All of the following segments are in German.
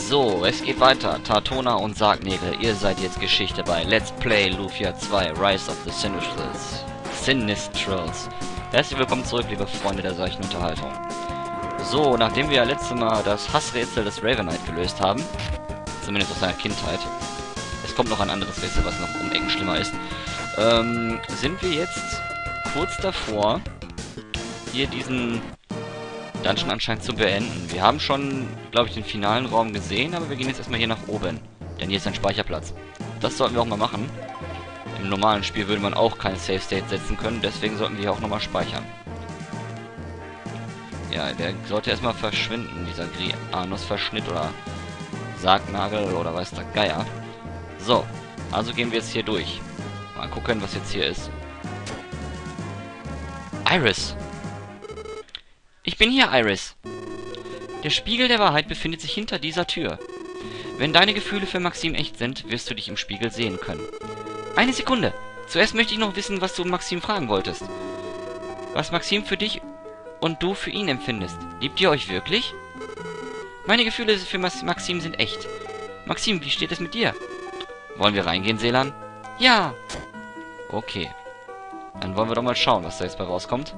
So, es geht weiter. Tartona und Sargnägel, ihr seid jetzt Geschichte bei Let's Play Lufia 2 Rise of the Sinistrals. Herzlich willkommen zurück, liebe Freunde der seichten Unterhaltung. So, nachdem wir ja letztes Mal das Hassrätsel des Raven Knight gelöst haben, zumindest aus seiner Kindheit, es kommt noch ein anderes Rätsel, was noch um Ecken schlimmer ist, sind wir jetzt kurz davor, hier diesen Dungeon anscheinend zu beenden. Wir haben schon, glaube ich, den finalen Raum gesehen, aber wir gehen jetzt erstmal hier nach oben. Denn hier ist ein Speicherplatz. Das sollten wir auch mal machen. Im normalen Spiel würde man auch keine Save State setzen können, deswegen sollten wir hier auch nochmal speichern. Ja, der sollte erstmal verschwinden, dieser Grianus-Verschnitt oder Sargnagel oder weiß der Geier. So, also gehen wir jetzt hier durch. Mal gucken, was jetzt hier ist. Iris! Ich bin hier, Iris. Der Spiegel der Wahrheit befindet sich hinter dieser Tür. Wenn deine Gefühle für Maxim echt sind, wirst du dich im Spiegel sehen können. Eine Sekunde. Zuerst möchte ich noch wissen, was du Maxim fragen wolltest. Was Maxim für dich und du für ihn empfindest. Liebt ihr euch wirklich? Meine Gefühle für Maxim sind echt. Maxim, wie steht es mit dir? Wollen wir reingehen, Selan? Ja. Okay. Dann wollen wir doch mal schauen, was da jetzt bei rauskommt.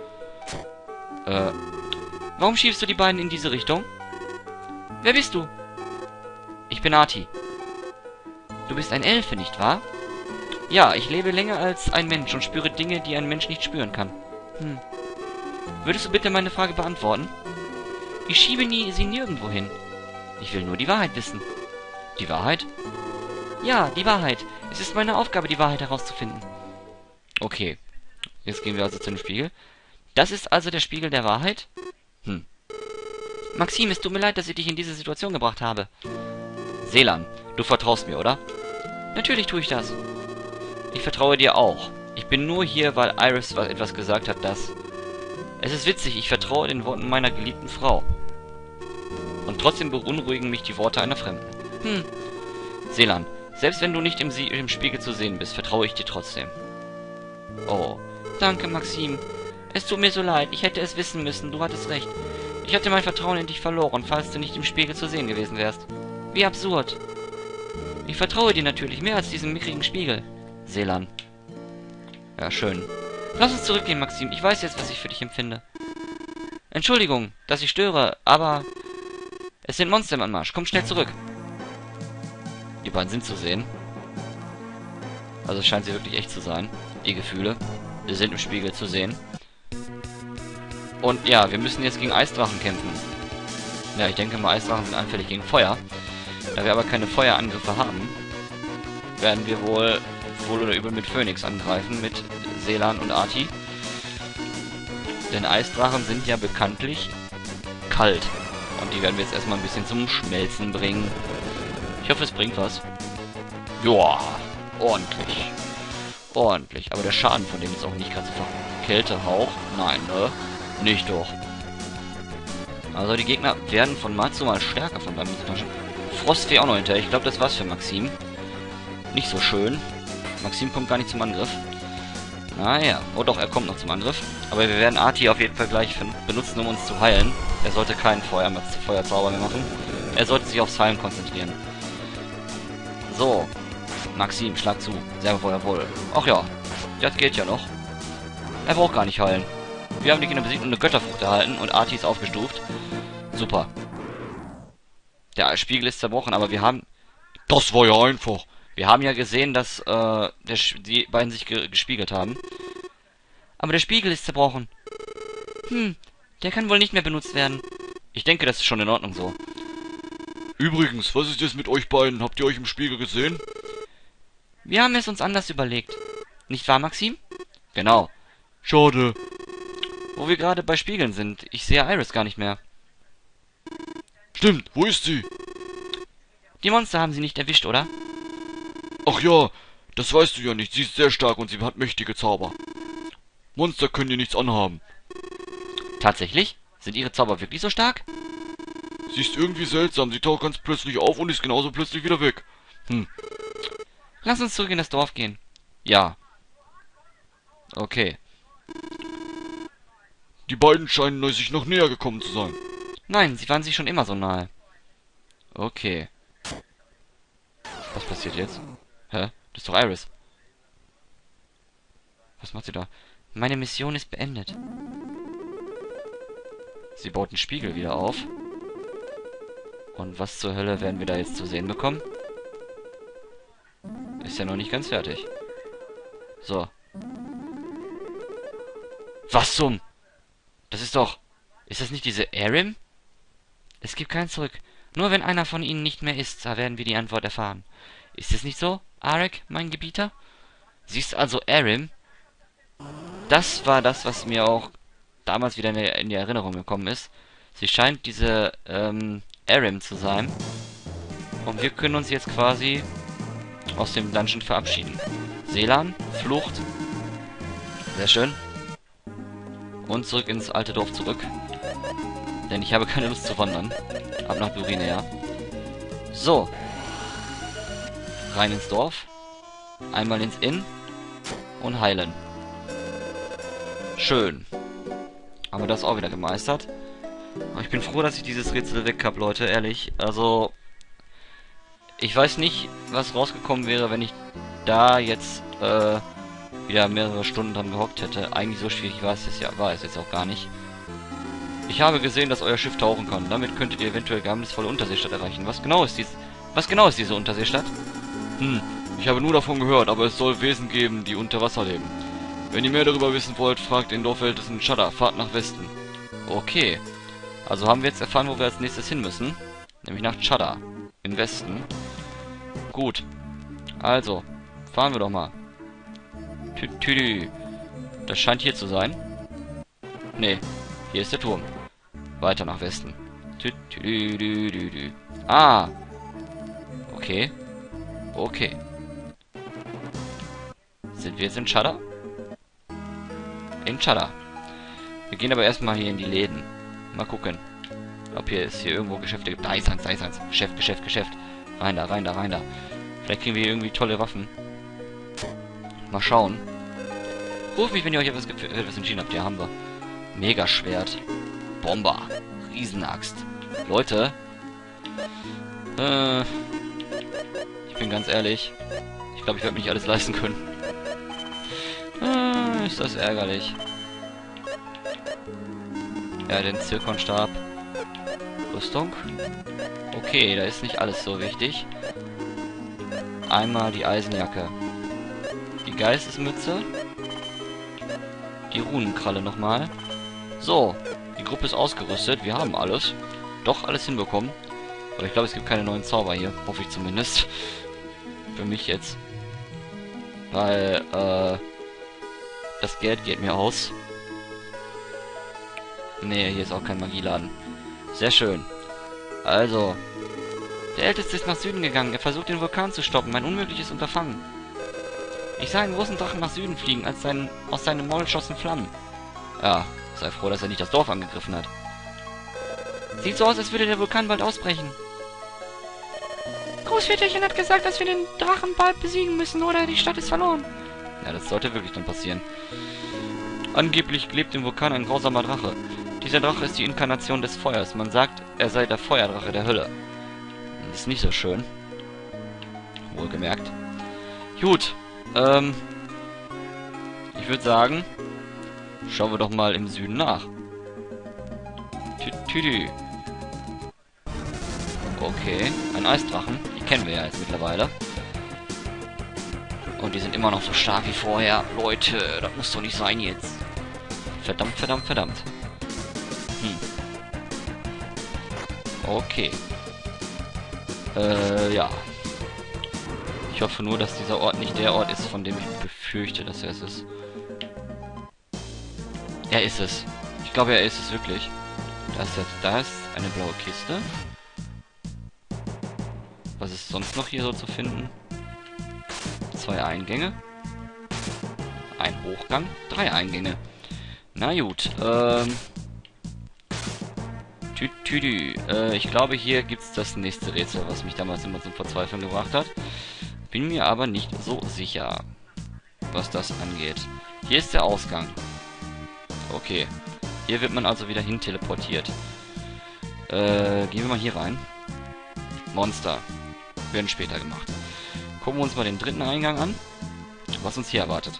Warum schiebst du die beiden in diese Richtung? Wer bist du? Ich bin Arti. Du bist ein Elfe, nicht wahr? Ja, ich lebe länger als ein Mensch und spüre Dinge, die ein Mensch nicht spüren kann. Würdest du bitte meine Frage beantworten? Ich schiebe sie nirgendwo hin. Ich will nur die Wahrheit wissen. Die Wahrheit? Ja, die Wahrheit. Es ist meine Aufgabe, die Wahrheit herauszufinden. Okay. Jetzt gehen wir also zu dem Spiegel. Das ist also der Spiegel der Wahrheit? Maxim, es tut mir leid, dass ich dich in diese Situation gebracht habe. Selan, du vertraust mir, oder? Natürlich tue ich das. Ich vertraue dir auch. Ich bin nur hier, weil Iris etwas gesagt hat, das... Es ist witzig, ich vertraue den Worten meiner geliebten Frau. Und trotzdem beunruhigen mich die Worte einer Fremden. Selan, selbst wenn du nicht im Spiegel zu sehen bist, vertraue ich dir trotzdem. Oh, danke, Maxim. Es tut mir so leid, ich hätte es wissen müssen, du hattest recht. Ich hatte mein Vertrauen in dich verloren, falls du nicht im Spiegel zu sehen gewesen wärst. Wie absurd. Ich vertraue dir natürlich mehr als diesem mickrigen Spiegel. Selan. Ja, schön. Lass uns zurückgehen, Maxim. Ich weiß jetzt, was ich für dich empfinde. Entschuldigung, dass ich störe, aber... Es sind Monster im Anmarsch. Komm schnell zurück. Die beiden sind zu sehen. Also scheint sie wirklich echt zu sein. Die Gefühle. Sie sind im Spiegel zu sehen. Und ja, wir müssen jetzt gegen Eisdrachen kämpfen. Ja, ich denke mal, Eisdrachen sind anfällig gegen Feuer. Da wir aber keine Feuerangriffe haben, werden wir wohl oder übel mit Phönix angreifen, mit Selan und Arti. Denn Eisdrachen sind ja bekanntlich kalt. Und die werden wir jetzt erstmal ein bisschen zum Schmelzen bringen. Ich hoffe, es bringt was. Joa, ordentlich. Ordentlich. Aber der Schaden von dem ist auch nicht ganz einfach. Kältehauch? Nein, ne? Nicht doch. Also die Gegner werden von Mal zu Mal stärker von beim Taschen. Frostfee auch noch hinterher. Ich glaube, das war's für Maxim. Nicht so schön. Maxim kommt gar nicht zum Angriff. Naja. Oh doch, er kommt noch zum Angriff. Aber wir werden Arti auf jeden Fall gleich benutzen, um uns zu heilen. Er sollte keinen Feuerzauber mehr machen. Er sollte sich aufs Heilen konzentrieren. So. Maxim, schlag zu. Sehr wohl. Ach ja. Das geht ja noch. Er braucht gar nicht heilen. Wir haben die Gegner besiegt und eine Götterfrucht erhalten und Arti ist aufgestuft. Super. Der Spiegel ist zerbrochen, aber wir haben... Das war ja einfach. Wir haben ja gesehen, dass die beiden sich gespiegelt haben. Aber der Spiegel ist zerbrochen. Der kann wohl nicht mehr benutzt werden. Ich denke, das ist schon in Ordnung so. Übrigens, was ist jetzt mit euch beiden? Habt ihr euch im Spiegel gesehen? Wir haben es uns anders überlegt. Nicht wahr, Maxim? Genau. Schade. Wo wir gerade bei Spiegeln sind. Ich sehe Iris gar nicht mehr. Stimmt, wo ist sie? Die Monster haben sie nicht erwischt, oder? Ach ja, das weißt du ja nicht. Sie ist sehr stark und sie hat mächtige Zauber. Monster können ihr nichts anhaben. Tatsächlich? Sind ihre Zauber wirklich so stark? Sie ist irgendwie seltsam. Sie taucht ganz plötzlich auf und ist genauso plötzlich wieder weg. Lass uns zurück in das Dorf gehen. Ja. Okay. Die beiden scheinen sich noch näher gekommen zu sein. Nein, sie waren sich schon immer so nahe. Okay. Was passiert jetzt? Hä? Das ist doch Iris. Was macht sie da? Meine Mission ist beendet. Sie baut den Spiegel wieder auf. Und was zur Hölle werden wir da jetzt zu sehen bekommen? Ist ja noch nicht ganz fertig. So. Was zum? Das ist doch... Ist das nicht diese Arim? Es gibt kein Zurück. Nur wenn einer von ihnen nicht mehr ist, da werden wir die Antwort erfahren. Ist es nicht so, Arek, mein Gebieter? Sie ist also Arim? Das war das, was mir auch damals wieder in die Erinnerung gekommen ist. Sie scheint diese Arim zu sein. Und wir können uns jetzt quasi aus dem Dungeon verabschieden. Selan, Flucht. Sehr schön. Und zurück ins alte Dorf zurück. Denn ich habe keine Lust zu wandern. Ab nach Durinea. So. Rein ins Dorf. Einmal ins Inn. Und heilen. Schön. Haben wir das auch wieder gemeistert. Aber ich bin froh, dass ich dieses Rätsel weg habe, Leute. Ehrlich. Also... Ich weiß nicht, was rausgekommen wäre, wenn ich da jetzt wieder mehrere Stunden dran gehockt hätte. Eigentlich so schwierig war es jetzt auch gar nicht. Ich habe gesehen, dass euer Schiff tauchen kann. Damit könntet ihr eventuell geheimnisvolle Unterseestadt erreichen. Was genau ist diese Unterseestadt? Ich habe nur davon gehört, aber es soll Wesen geben, die unter Wasser leben. Wenn ihr mehr darüber wissen wollt, fragt den Dorfältesten Chada. Fahrt nach Westen. Okay. Also haben wir jetzt erfahren, wo wir als nächstes hin müssen. Nämlich nach Chada. Im Westen. Gut. Also, fahren wir doch mal. Das scheint hier zu sein. Nee, hier ist der Turm. Weiter nach Westen. Ah. Okay. Okay. Sind wir jetzt in Chada? In Chada. Wir gehen aber erstmal hier in die Läden. Mal gucken, ob hier irgendwo Geschäfte gibt. Da ist eins. Geschäft. Rein da. Vielleicht kriegen wir hier irgendwie tolle Waffen. Mal schauen. Ruft mich, wenn ihr euch etwas entschieden habt. Ja, haben wir. Megaschwert. Bomber. Riesenaxt. Leute. Ich bin ganz ehrlich. Ich glaube, ich werde mir nicht alles leisten können. Ist das ärgerlich. Ja, den Zirkonstab. Rüstung. Okay, da ist nicht alles so wichtig. Einmal die Eisenjacke. Die Geistesmütze. Die Runenkralle nochmal. So, die Gruppe ist ausgerüstet. Wir haben alles. Doch, alles hinbekommen. Aber ich glaube, es gibt keine neuen Zauber hier. Hoffe ich zumindest. Für mich jetzt. Weil, das Geld geht mir aus. Nee, hier ist auch kein Magieladen. Sehr schön. Also. Der Älteste ist nach Süden gegangen. Er versucht, den Vulkan zu stoppen. Ein unmögliches Unterfangen. Ich sah einen großen Drachen nach Süden fliegen, als aus seinem Maul schossen Flammen. Ja, sei froh, dass er nicht das Dorf angegriffen hat. Sieht so aus, als würde der Vulkan bald ausbrechen. Großväterchen hat gesagt, dass wir den Drachen bald besiegen müssen, oder die Stadt ist verloren. Ja, das sollte wirklich dann passieren. Angeblich lebt im Vulkan ein grausamer Drache. Dieser Drache ist die Inkarnation des Feuers. Man sagt, er sei der Feuerdrache der Hölle. Das ist nicht so schön. Wohlgemerkt. Gut. Ich würde sagen, schauen wir doch mal im Süden nach. Okay, ein Eisdrachen. Die kennen wir ja jetzt mittlerweile. Und die sind immer noch so stark wie vorher. Leute, das muss doch nicht sein jetzt. Verdammt. Okay. Ja. Ich hoffe nur, dass dieser Ort nicht der Ort ist, von dem ich befürchte, dass er es ist. Er ist es. Ich glaube, er ist es wirklich. Da ist eine blaue Kiste. Was ist sonst noch hier so zu finden? 2 Eingänge. Ein Hochgang. 3 Eingänge. Na gut. Ich glaube, hier gibt es das nächste Rätsel, was mich damals immer zum Verzweifeln gebracht hat. Bin mir aber nicht so sicher, was das angeht. Hier ist der Ausgang. Okay. Hier wird man also wieder hin teleportiert. Gehen wir mal hier rein. Monster. Werden später gemacht. Gucken wir uns mal den dritten Eingang an. Was uns hier erwartet.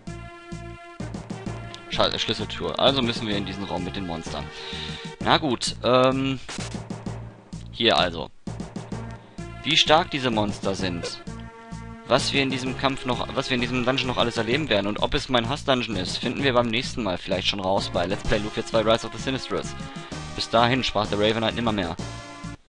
Schlüsseltür. Also müssen wir in diesen Raum mit den Monstern. Na gut, hier also. Wie stark diese Monster sind. Was wir in diesem Dungeon noch alles erleben werden und ob es mein Hass-Dungeon ist, finden wir beim nächsten Mal vielleicht schon raus bei Let's Play Lufia 2 Rise of the Sinistrous. Bis dahin sprach der Raven halt nimmermehr.